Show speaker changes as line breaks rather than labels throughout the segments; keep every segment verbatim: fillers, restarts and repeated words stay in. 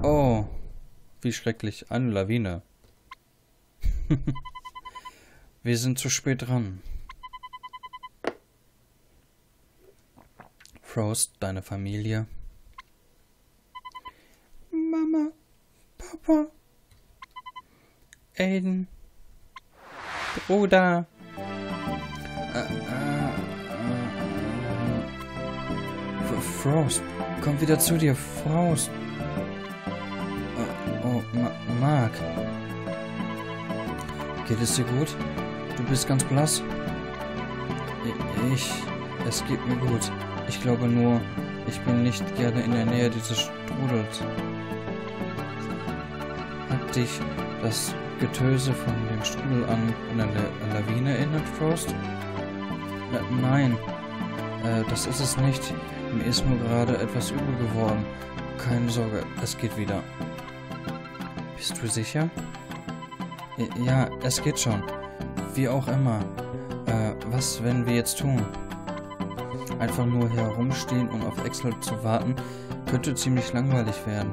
Oh, wie schrecklich. Eine Lawine. Wir sind zu spät dran. Frost, deine Familie. Mama, Papa, Aiden, Bruder. Äh, äh, äh, Frost, komm wieder zu dir, Frost. Äh, oh, Ma Mark. Geht es dir gut? Du bist ganz blass. Ich, es geht mir gut. Ich glaube nur, ich bin nicht gerne in der Nähe dieses Strudels. Hat dich das Getöse von dem Strudel an eine La Lawine erinnert, Frost? Na, nein, äh, das ist es nicht. Mir ist nur gerade etwas übel geworden. Keine Sorge, es geht wieder. Bist du sicher? Ja, es geht schon. Wie auch immer. Äh, was werden wir jetzt tun? Einfach nur herumstehen und auf Axel zu warten, könnte ziemlich langweilig werden.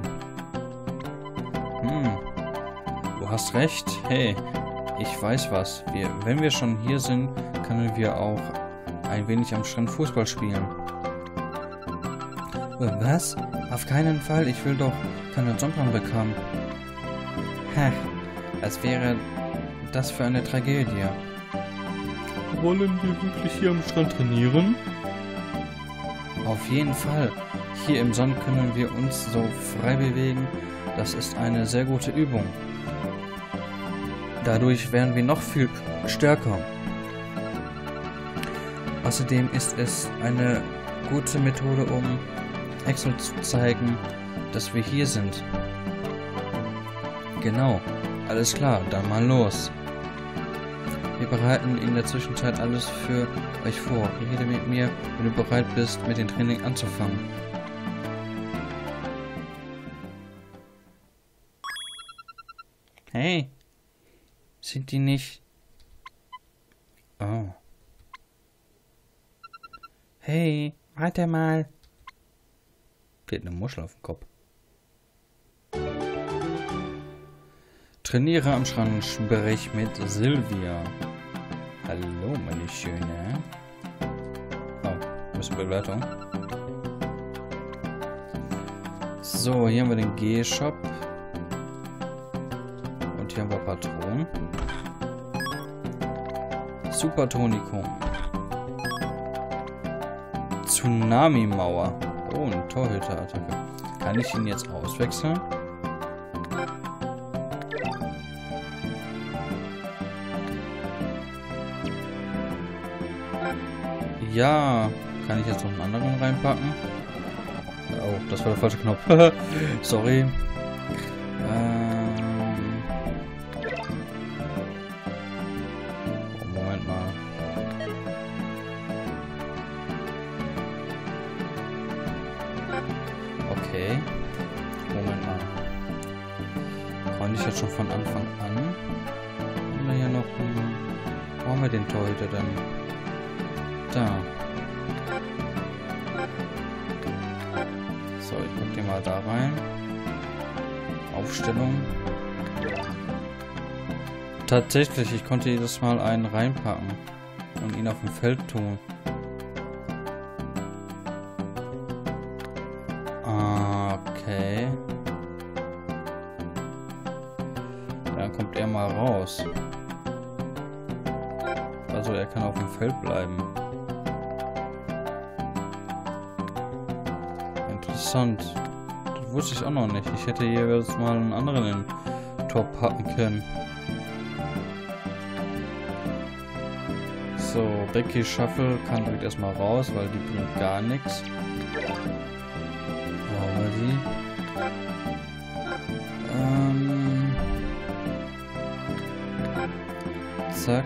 Hm, du hast recht. Hey, ich weiß was. Wir, wenn wir schon hier sind, können wir auch ein wenig am Strand Fußball spielen. Was? Auf keinen Fall. Ich will doch keine Sonnenbrand bekommen. Ha, als wäre das für eine Tragödie. Wollen wir wirklich hier am Strand trainieren? Auf jeden Fall. Hier im Sand können wir uns so frei bewegen. Das ist eine sehr gute Übung. Dadurch werden wir noch viel stärker. Außerdem ist es eine gute Methode, um Axel zu zeigen, dass wir hier sind. Genau. Alles klar, dann mal los. Wir bereiten in der Zwischenzeit alles für euch vor. Rede mit mir, wenn du bereit bist, mit dem Training anzufangen. Hey, sind die nicht... Oh. Hey, warte mal. Geht eine Muschel auf den Kopf. Trainiere am Strand, sprich mit Silvia. Hallo, meine Schöne. Oh, bisschen Bewertung. So, hier haben wir den G-Shop. Und hier haben wir Patronen. Super Tonikum. Tsunami-Mauer. Oh, eine Torhüter-Attacke. Kann ich ihn jetzt auswechseln? Ja, kann ich jetzt noch einen anderen reinpacken? Oh, das war der falsche Knopf. Sorry. Ähm oh, Moment mal. Okay. Moment mal. Konnte ich jetzt schon von Anfang an? Haben wir hier noch einen... Wo haben wir den Torhüter denn? Da. So, ich pack den mal da rein. Aufstellung. Tatsächlich, ich konnte jedes Mal einen reinpacken und ihn auf dem Feld tun. Okay. Dann kommt er mal raus. Also er kann auf dem Feld bleiben. Interessant. Das wusste ich auch noch nicht. Ich hätte jeweils mal einen anderen in den Tor packen können. So, Becky Shuffle kann direkt erstmal raus, weil die bringt gar nichts. Wo haben wir die? Ähm. Zack.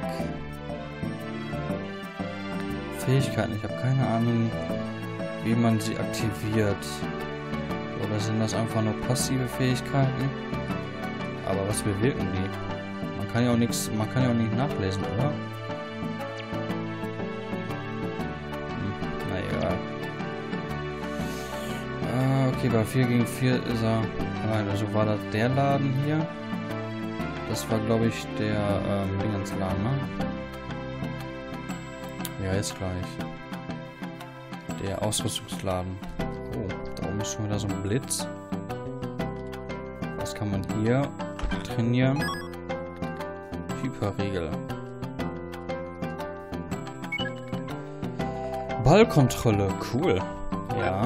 Fähigkeiten. Ich habe keine Ahnung, wie man sie aktiviert. Oder sind das einfach nur passive Fähigkeiten? Aber was bewirken die? Man kann ja auch nichts, man kann ja auch nicht nachlesen, oder? Hm, na egal. Okay, bei vier gegen vier ist er... Nein, also war das der Laden hier? Das war, glaube ich, der ähm, Dingensladen, ne? Ja, ist gleich. Der Ausrüstungsladen. Oh, da oben ist schon wieder so ein Blitz. Was kann man hier trainieren? Hyperregel. Ballkontrolle, cool. Ja.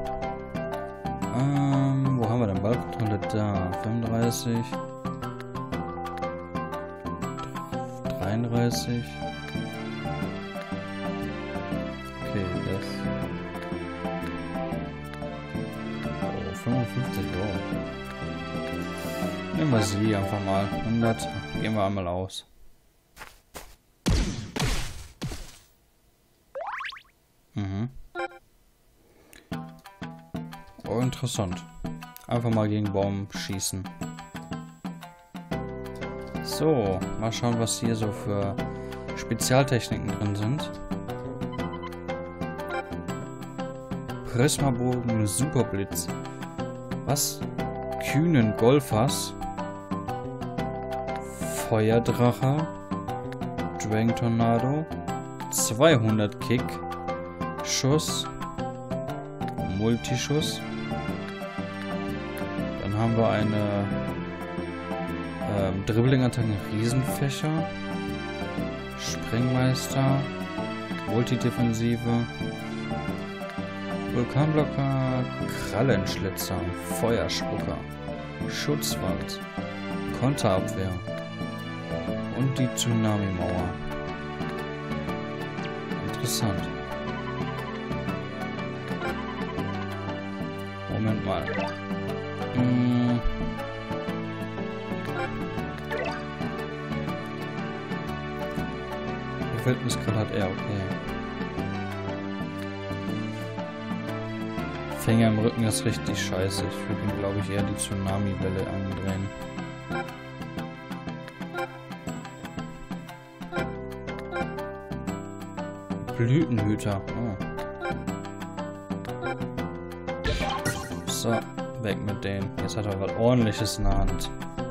Ähm, wo haben wir denn Ballkontrolle? Da, fünfunddreißig. dreiunddreißig. Okay, das. Oh, fünfundfünfzig, oh. Nehmen wir sie einfach mal. hundert. Gehen wir einmal aus. Mhm. Oh, interessant. Einfach mal gegen Baum schießen. So, mal schauen, was hier so für Spezialtechniken drin sind. Prismabogen, Superblitz. Was? Kühnen Golfers. Feuerdrache. Dragon Tornado. zweihundert Kick. Schuss. Multischuss. Dann haben wir eine ähm, Dribbling-Attacken Riesenfächer. Sprengmeister. Multidefensive. Vulkanblocker. Krallenschlitzer. Feuerspucker. Schutzwand. Konterabwehr. Und die Tsunami-Mauer. Interessant. Moment mal. Hm. Verwildnisgrad hat er, okay. Finger im Rücken ist richtig scheiße. Ich würde ihm, glaube ich, eher die Tsunami-Welle andrehen. Blütenhüter. Oh. So, weg mit dem. Jetzt hat er was Ordentliches in der Hand.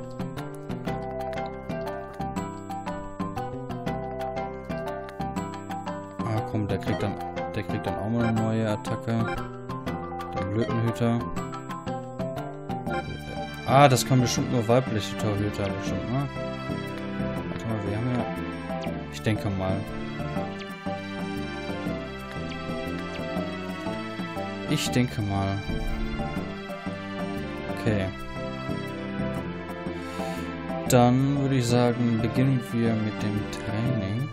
Ah komm, der kriegt dann, der kriegt dann auch mal eine neue Attacke. Der Blütenhüter. Ah, das kann bestimmt nur weibliche Torhüter bestimmt, ne? Warte mal, wir haben ja... Ich denke mal. Ich denke mal. Okay. Dann würde ich sagen, beginnen wir mit dem Training.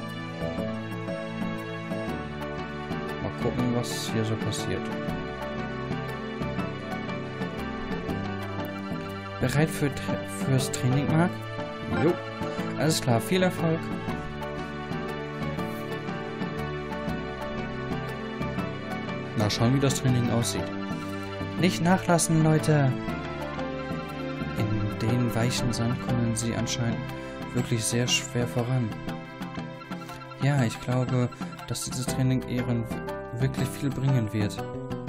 Mal gucken, was hier so passiert. Bereit für Tra fürs Training, Marc? Jo. Alles klar, viel Erfolg. Mal schauen, wie das Training aussieht. Nicht nachlassen, Leute! In den weichen Sand kommen sie anscheinend wirklich sehr schwer voran. Ja, ich glaube, dass dieses Training Ehren wirklich viel bringen wird.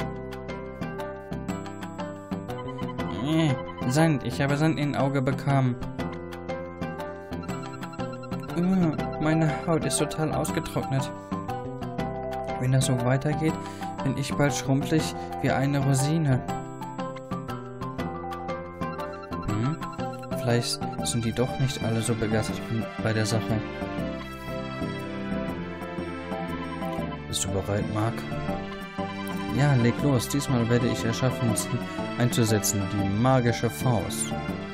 Äh, Sand, ich habe Sand in Auge bekommen. Uh, meine Haut ist total ausgetrocknet. Wenn das so weitergeht, bin ich bald schrumpelig wie eine Rosine. Hm? Vielleicht sind die doch nicht alle so begeistert bei der Sache. Bist du bereit, Marc? Ja, leg los. Diesmal werde ich es schaffen, sie einzusetzen. Die magische Faust.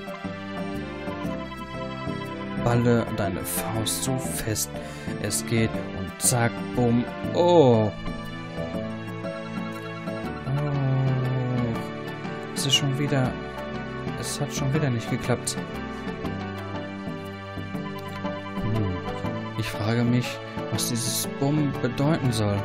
Balle deine Faust so fest es geht und zack, bumm. Oh! Es ist schon wieder... Es hat schon wieder nicht geklappt. Hm. Ich frage mich, was dieses Bumm bedeuten soll.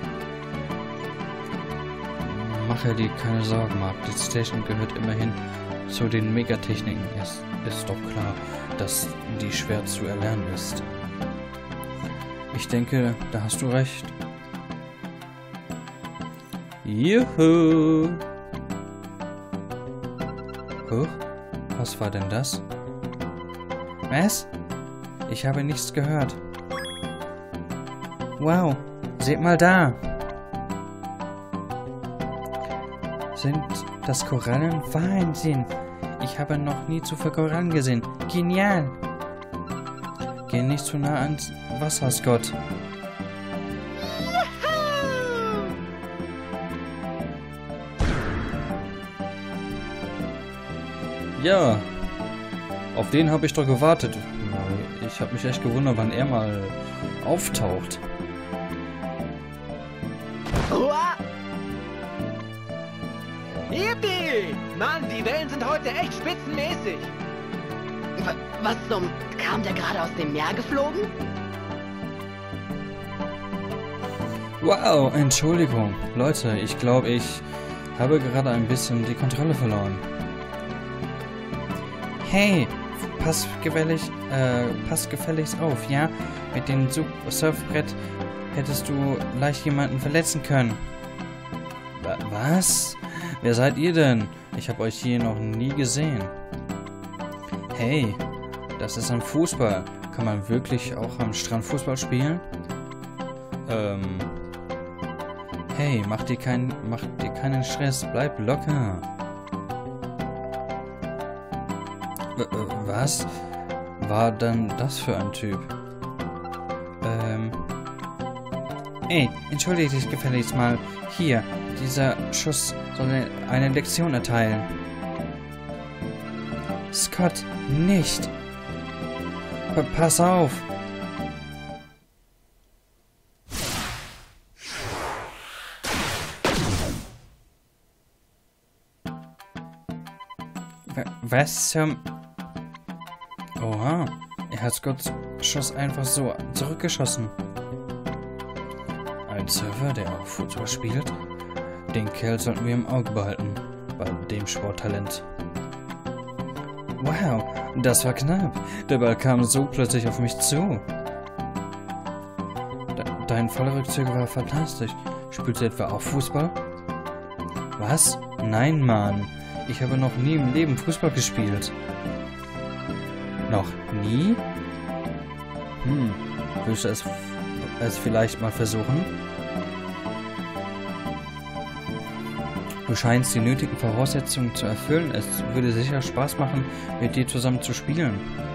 Mache dir keine Sorgen, Marc. Diese Technik gehört immerhin zu den Megatechniken. Es ist doch klar, dass die schwer zu erlernen ist. Ich denke, da hast du recht. Juhu! Huch, was war denn das? Was? Ich habe nichts gehört. Wow, seht mal da. Sind das Korallen? Wahnsinn. Ich habe noch nie zuvor Korallen gesehen. Genial. Geh nicht zu nah ans Wasser, Scott. Ja, auf den habe ich doch gewartet. Ich habe mich echt gewundert, wann er mal auftaucht.
Yippie! Mann, die Wellen sind heute echt spitzenmäßig.
W was zum... Kam der gerade aus dem Meer geflogen?
Wow, Entschuldigung. Leute, ich glaube, ich habe gerade ein bisschen die Kontrolle verloren. Hey, pass gefällig, äh, pass gefälligst auf, ja? Mit dem Surfbrett hättest du leicht jemanden verletzen können. Was? Wer seid ihr denn? Ich habe euch hier noch nie gesehen. Hey, das ist ein Fußball. Kann man wirklich auch am Strand Fußball spielen? Ähm. Hey, mach dir keinen, mach dir keinen Stress. Bleib locker. W was war denn das für ein Typ? Ähm. Ey, entschuldige dich gefälligst mal. Hier, dieser Schuss soll eine Lektion erteilen. Scott, nicht. Pa- pass auf. W was zum... Oha, er hat Scotts Schuss einfach so zurückgeschossen. Ein Surfer, der auch Fußball spielt? Den Kerl sollten wir im Auge behalten, bei dem Sporttalent. Wow, das war knapp. Der Ball kam so plötzlich auf mich zu. De dein Vollrückzug war fantastisch. Spielst du etwa auch Fußball? Was? Nein, Mann. Ich habe noch nie im Leben Fußball gespielt. Noch nie? Hm, willst du es, es vielleicht mal versuchen? Du scheinst die nötigen Voraussetzungen zu erfüllen. Es würde sicher Spaß machen, mit dir zusammen zu spielen.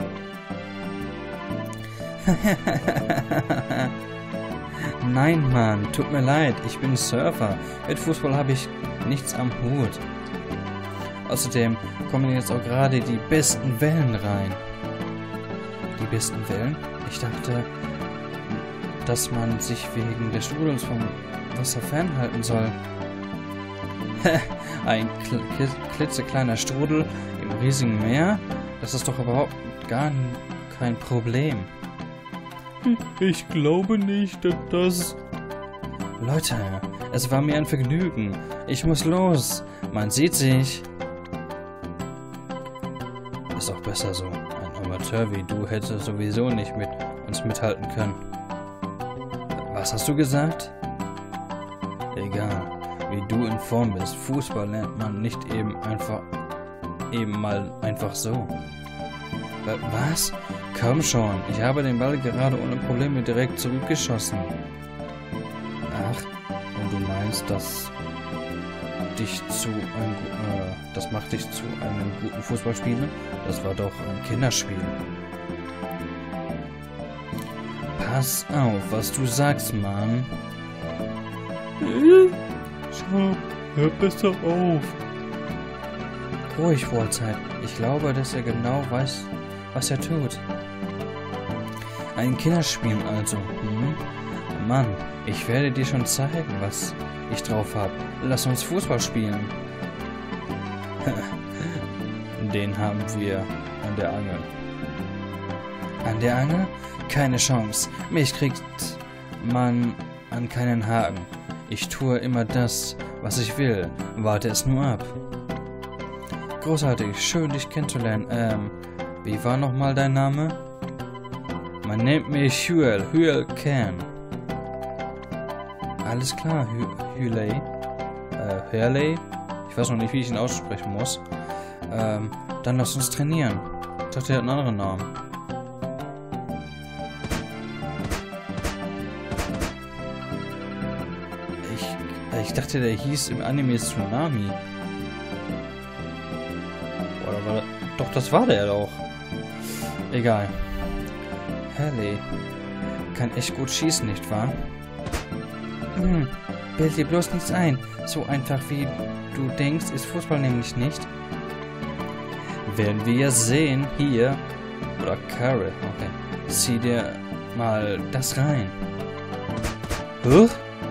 Nein, Mann, tut mir leid. Ich bin Surfer. Mit Fußball habe ich nichts am Hut. Außerdem kommen jetzt auch gerade die besten Wellen rein. Die besten Wellen? Ich dachte, dass man sich wegen des Strudels vom Wasser fernhalten soll. Ein kl klitzekleiner Strudel im riesigen Meer? Das ist doch überhaupt gar kein Problem. Ich glaube nicht, dass das... Leute, es war mir ein Vergnügen. Ich muss los. Man sieht sich. Ist auch besser so. Ein Amateur wie du hätte sowieso nicht mit uns mithalten können. Was hast du gesagt? Egal. Wie du in Form bist. Fußball lernt man nicht eben einfach, eben mal einfach so. Was? Komm schon, ich habe den Ball gerade ohne Probleme direkt zurückgeschossen. Ach, und du meinst, dass dich zu einem, äh, das macht dich zu einem guten Fußballspieler? Das war doch ein Kinderspiel. Pass auf, was du sagst, Mann. Schau, hör besser auf. Ruhig, Vorzeit. Ich glaube, dass er genau weiß, was er tut. Ein Kinderspiel also. Hm? Mann, ich werde dir schon zeigen, was ich drauf habe. Lass uns Fußball spielen. Den haben wir an der Angel. An der Angel? Keine Chance. Mich kriegt man an keinen Haken. Ich tue immer das, was ich will. Warte es nur ab. Großartig, schön dich kennenzulernen. Ähm, wie war nochmal dein Name? Man nennt mich Huel, Huel Can. Alles klar, Hurley. Äh, Hurley? Ich weiß noch nicht, wie ich ihn aussprechen muss. Ähm, dann lass uns trainieren. Ich dachte, der hat einen anderen Namen. Ich, ich dachte, der hieß im Anime Tsunami. Oder war das? Doch, das war der doch. Egal. Hurley kann echt gut schießen, nicht wahr? Hm, bild dir bloß nichts ein. So einfach wie du denkst, ist Fußball nämlich nicht. Werden wir ja sehen. Hier. Oder Carol. Okay. Zieh dir mal das rein. Huh?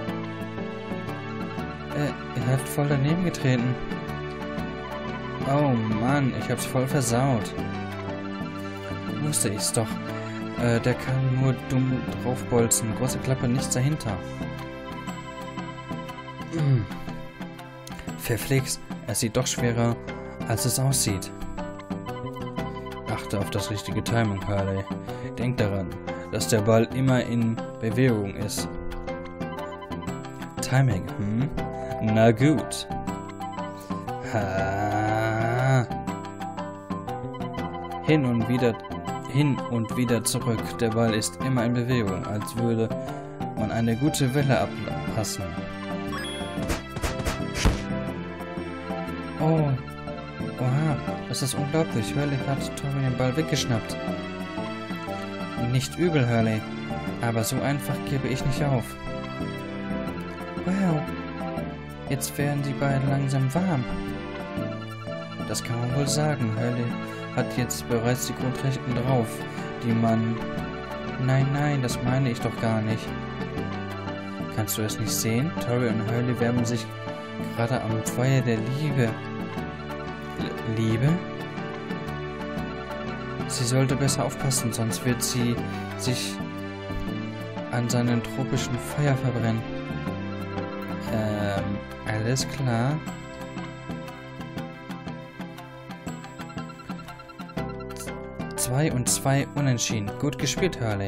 Äh, er hat voll daneben getreten. Oh Mann, ich hab's voll versaut. Wusste ich's doch. Äh, der kann nur dumm draufbolzen. Große Klappe, nichts dahinter. Hm. Verflixt, es sieht doch schwerer, als es aussieht. Achte auf das richtige Timing, Hurley. Denk daran, dass der Ball immer in Bewegung ist. Timing, hm? Na gut. Ha. Hin und wieder, hin und wieder zurück. Der Ball ist immer in Bewegung, als würde man eine gute Welle abpassen. Oh. Oha, das ist unglaublich. Hurley hat Tommy den Ball weggeschnappt. Nicht übel, Hurley. Aber so einfach gebe ich nicht auf. Wow. Jetzt werden die beiden langsam warm. Das kann man wohl sagen. Hurley hat jetzt bereits die Grundrechten drauf, die man... Nein, nein, das meine ich doch gar nicht. Kannst du es nicht sehen? Tori und Hurley wärmen sich gerade am Feuer der Liebe. Liebe? Sie sollte besser aufpassen, sonst wird sie sich an seinen tropischen Feuer verbrennen. Ähm, alles klar. Zwei und zwei unentschieden. Gut gespielt, Hurley.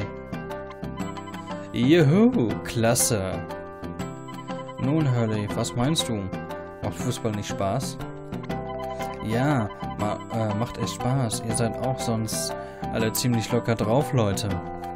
Juhu, klasse. Nun, Hurley, was meinst du? Macht Fußball nicht Spaß? Ja, ma äh, macht echt Spaß. Ihr seid auch sonst alle ziemlich locker drauf, Leute.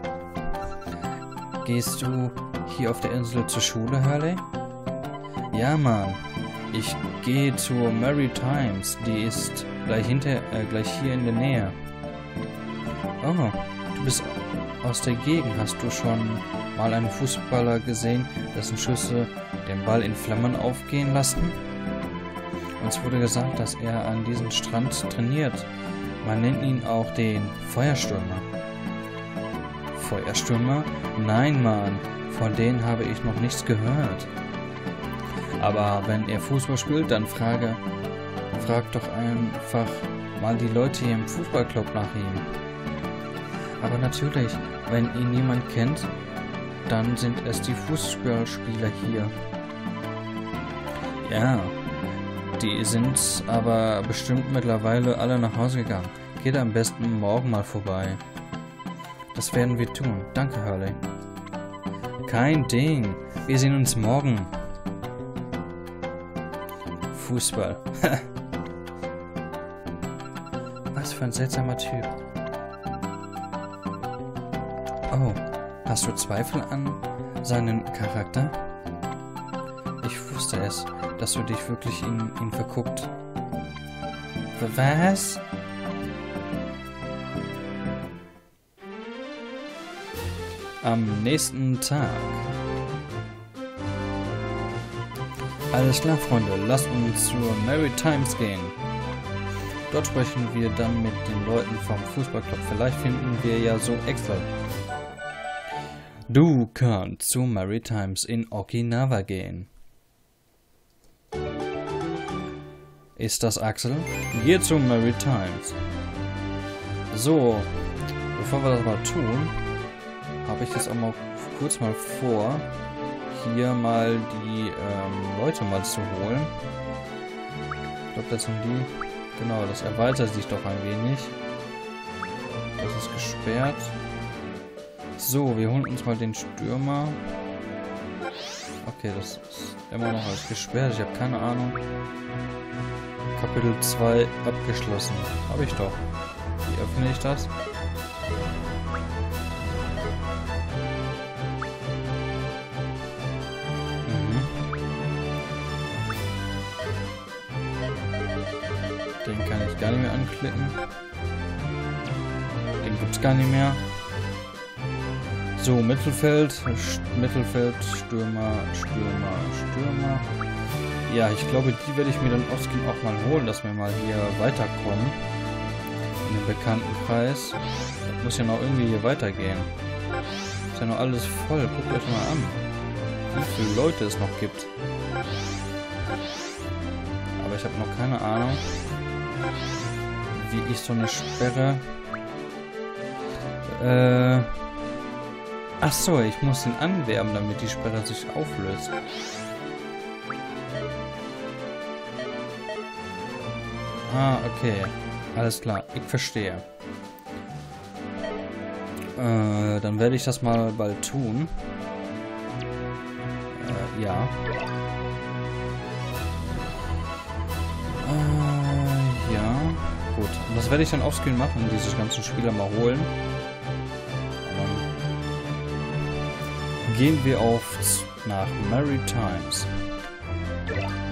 Gehst du hier auf der Insel zur Schule, Hurley? Ja, Mann. Ich gehe zur Maritimes. Die ist gleich hinter, äh, gleich hier in der Nähe. Oh, du bist aus der Gegend. Hast du schon mal einen Fußballer gesehen, dessen Schüsse den Ball in Flammen aufgehen lassen? Uns wurde gesagt, dass er an diesem Strand trainiert. Man nennt ihn auch den Feuerstürmer. Feuerstürmer? Nein, Mann. Von denen habe ich noch nichts gehört. Aber wenn er Fußball spielt, dann frage, frag doch einfach mal die Leute hier im Fußballclub nach ihm. Aber natürlich, wenn ihn niemand kennt, dann sind es die Fußballspieler hier. Ja, die sind aber bestimmt mittlerweile alle nach Hause gegangen. Geht am besten morgen mal vorbei. Das werden wir tun. Danke, Hurley. Kein Ding. Wir sehen uns morgen. Fußball. Was für ein seltsamer Typ. Oh, hast du Zweifel an seinen Charakter? Ich wusste es, dass du dich wirklich in ihn verguckt. Was? Am nächsten Tag. Alles klar, Freunde, lasst uns zur Maritimes gehen. Dort sprechen wir dann mit den Leuten vom Fußballclub. Vielleicht finden wir ja so extra. Du kannst zu Maritimes in Okinawa gehen. Ist das Axel? Geh zu Maritimes. So, bevor wir das mal tun, habe ich jetzt auch mal kurz mal vor, hier mal die ähm, Leute mal zu holen. Ich glaube, das sind die. Genau, das erweitert sich doch ein wenig. Das ist gesperrt. So, wir holen uns mal den Stürmer. Okay, das ist immer noch alles gesperrt. Ich habe keine Ahnung, Kapitel zwei abgeschlossen. Habe ich doch. Wie öffne ich das? Mhm. Den kann ich gar nicht mehr anklicken. Den gibt's gar nicht mehr. So, Mittelfeld, St Mittelfeld, Stürmer, Stürmer, Stürmer. Ja, ich glaube, die werde ich mir dann offscreen auch mal holen, dass wir mal hier weiterkommen. In den Bekanntenkreis. Das muss ja noch irgendwie hier weitergehen. Ist ja noch alles voll. Guckt euch mal an, wie viele Leute es noch gibt. Aber ich habe noch keine Ahnung, wie ich so eine Sperre... Äh... Ach so, ich muss ihn anwerben, damit die Sperre sich auflöst. Ah, okay. Alles klar, ich verstehe. Äh, dann werde ich das mal bald tun. Äh, ja. Äh, ja. Gut. Und das werde ich dann offscreen machen, diese ganzen Spieler mal holen. Gehen wir auf nach Maritimes.